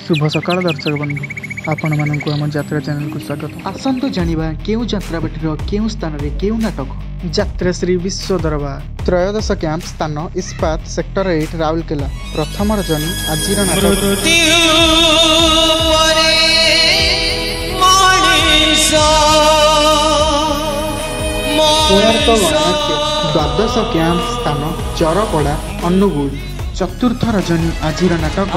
शुभ सकाल दर्शक बंधु आपण मानक आम यात्रा चैनल को स्वागत। आसतु जानिबा केउ यात्राबाटीर केउ स्थान रे केउ नाटक यात्रा श्री विश्व दरबार त्रयोदश कैंप स्थान इस्पात सेक्टर 8 राउरकेला प्रथम रजनी आजिर नाटक कोणार्क गणनाट्य द्वादश कैंप स्थान चरपड़ा अनुगुल चतुर्थ रजनी आजिर नाटक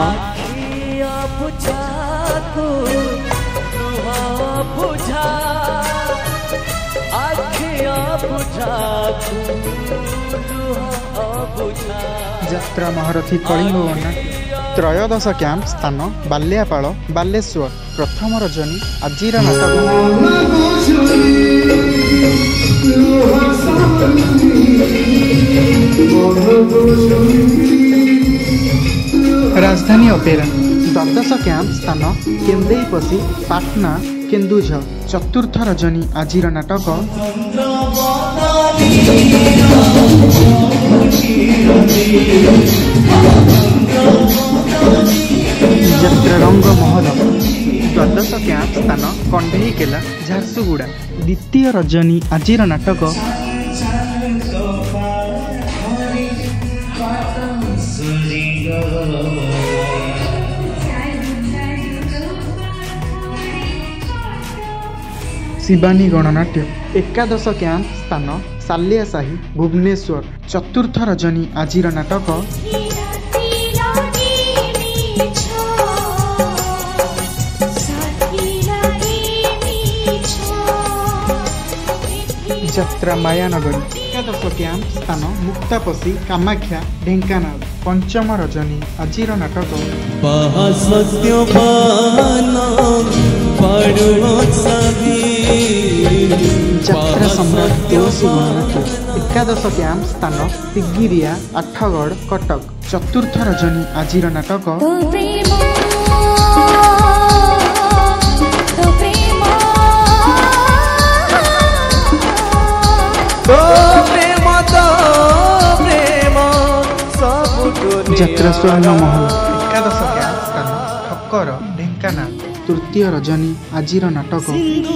यात्रा महारथी कलिंग गणनाट्य त्रयोदश कैंप स्थान बाल्यापाल बालेश्वर प्रथम रजनी आजिर राजधानी अपेरा द्वादश कैंप स्थान केंदेईपसी पाटना केन्दुझर चतुर्थ रजनी आजिर नाटक यात्रा रंग महल द्वादश कैंप स्थान कंढेईकेला झारसुगुड़ा द्वितीय रजनी आजिर नाटक शिवानी गणनाट्य एकादश कैंप स्थान सालियासाही भुवनेश्वर चतुर्थ रजनी आजिर नाटक यात्रा मायानगरी एकादश कैंप स्थान मुक्तापसी कामाख्या ढेंकानाल पंचम रजनी आजिर नाटक यात्रा सम्राट तुलसी गणनाट्य एकादश कैंप स्थान तिगिरिया आठगढ़ कटक चतुर्थ रजनी आजिर नाटक यात्रा स्वर्ण महल एकादश कैंप स्थान ठक्कर ढेंकानाल तृतीय रजनी आजिर नाटक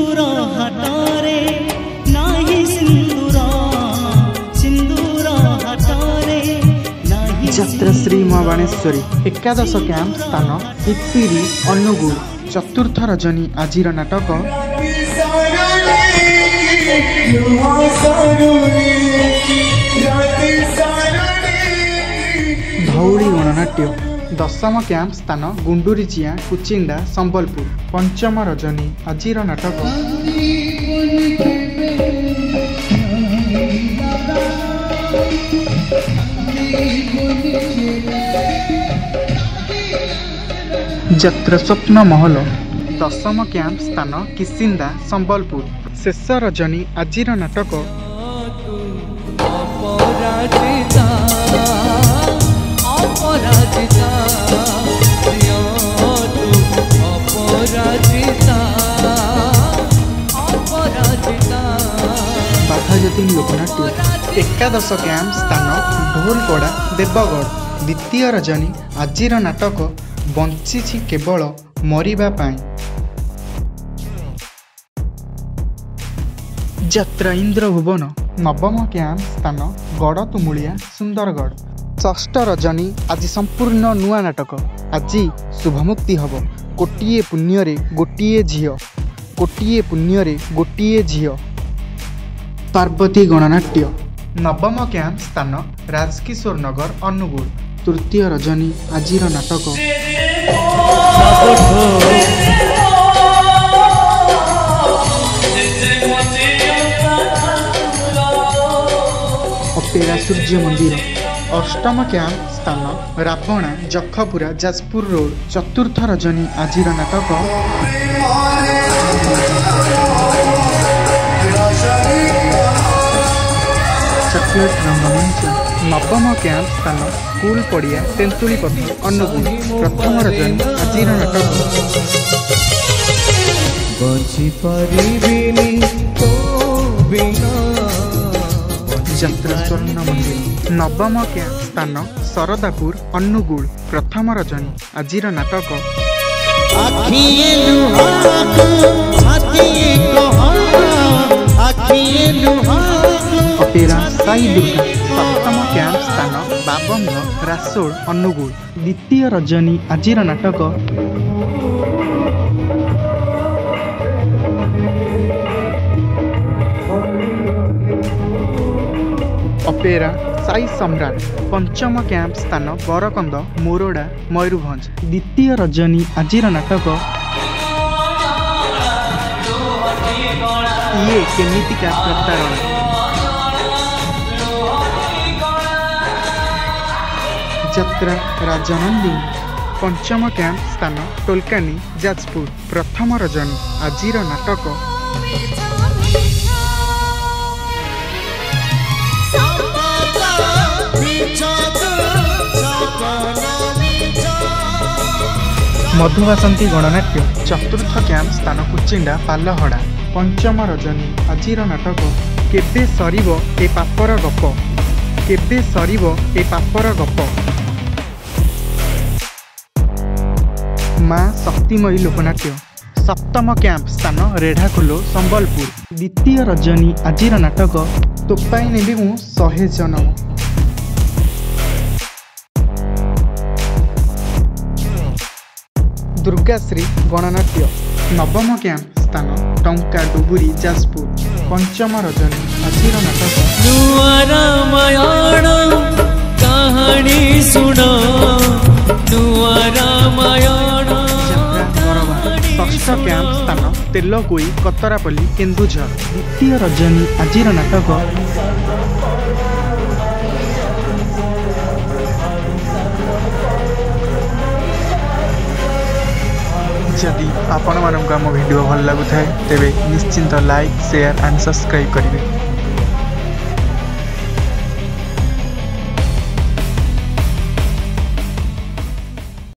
यात्रा श्री मां बाणेश्वरी एकादश कैंप स्थान पिपिरी अनुगुल चतुर्थ रजनी आजिर नाटक धौली गणनाट्य दशम कैंप स्थान गुंडुरीचिया कुचिंडा संबलपुर पंचम रजनी आजिर नाटक यात्रा स्वप्न महल दशम कैंप स्थान किसिंदा संबलपुर शेष रजनी आजिर नाटक बाघाजतीन लोकनाट्य एकादश कैंप स्थान ढोलपड़ा देवगढ़ द्वितीय रजनी आजिर नाटक बंची केवल मरिबा पाई यात्रा इंद्रभुवन नवम कैंप स्थान गड़तुमुलिया सुंदरगढ़ षष्ठ रजनी आज संपूर्ण नुआ नाटक आज शुभमुक्ति हब गोटिए पुण्य गोटिए झील गोटिए पुण्य गोटिए झील पार्वती गणनाट्य नवम कैंप स्थान राजकिशोर नगर अनुगुल तृतीय रजनी आजिर नाटक अपेरा सूर्य मंदिर अष्टम कैंप स्थान रावणा जखपुरा जाजपुर रोड चतुर्थ रजनी आजिर नाटक चॉकलेट रंगमंच नवम कैंप स्थान स्कूल पड़िया तेंतुली पथ अनुगुल प्रथम रजनी आजिर नाटक यात्रा स्वर्ण मंदिर नवम कैंप स्थान शरदापुर अनुगुल प्रथम रजनी आजिर नाटक आखिए लुहाको छातिए कहा आखिए लुहाको। ଅପେରା ସାଇ ଦୁର୍ଗା ସପ୍ତମ କ୍ୟାମ୍ପ ସ୍ଥାନ ବାବଙ୍ଗ ରାସୋଳ ଅନୁଗୁଳ। ଦ୍ୱିତୀୟ ରଜନୀ ଆଜିର ନାଟକ ଅପେରା ସାଇ ସମ୍ରାଟ ପଞ୍ଚମ କ୍ୟାମ୍ପ ସ୍ଥାନ ବରକନ୍ଦ ମୋରଡ଼ା ମୟୂରଭଞ୍ଜ। ଦ୍ୱିତୀୟ ରଜନୀ ଆଜିର ନାଟକ ଇଏ କେମିତିକା ପ୍ରତାରଣା। ଯାତ୍ରା ରାଜନନ୍ଦିନୀ ପଞ୍ଚମ କ୍ୟାମ୍ପ ସ୍ଥାନ ଟୋଲକାନି ଯାଜପୁର। ପ୍ରଥମ ରଜନୀ ଆଜିର ନାଟକ ମଧୁବାସନ୍ତୀ ଗଣନାଟ୍ୟ ଚତୁର୍ଥ କ୍ୟାମ୍ପ ସ୍ଥାନ କୁଚିଣ୍ଡା ପାଲହଡ଼ା। ପଞ୍ଚମ ରଜନୀ ଆଜିର ନାଟକ କେବେ ସରିବ ଏ ପାପର ଗପ କେବେ ସରିବ ଏ ପାପର ଗପ। ମା ଶକ୍ତିମୟୀ ଲୋକନାଟ୍ୟ ସପ୍ତମ କ୍ୟାମ୍ପ ସ୍ଥାନ ରେଢ଼ାଖୋଲ ସମ୍ବଲପୁର। ଦ୍ୱିତୀୟ ରଜନୀ ଆଜିର ନାଟକ ତୋ ପାଇଁ ନେବି ମୁଁ 100 ଜନମ। ଦୁର୍ଗାଶ୍ରୀ ଗଣନାଟ୍ୟ ନବମ କ୍ୟାମ୍ପ ସ୍ଥାନ ଟଙ୍କା ଡୁବୁରି ଯାଜପୁର। ପଞ୍ଚମ ରଜନୀ ଆଜିର ନାଟକ ନୂଆ ରାମାୟଣ କାହାଣୀ ଶୁଣ ନୂଆ ରାମାୟଣ। ଯାତ୍ରା ବରବାଦ ଷଷ୍ଠ କ୍ୟାମ୍ପ ସ୍ଥାନ ତେଲକୋଇ କତରାପଲ୍ଲୀ କେନ୍ଦୁଝର। ଦ୍ୱିତୀୟ ରଜନୀ ଆଜିର ନାଟକ ଯଦି ଆପଣମାନଙ୍କୁ ଆମ ଭିଡ଼ିଓ ଭଲ ଲାଗୁଥାଏ ତେବେ ନିଶ୍ଚିନ୍ତ ଲାଇକ୍ ସେୟାର ଆଣ୍ଡ ସବସ୍କ୍ରାଇବ୍ କରିବେ।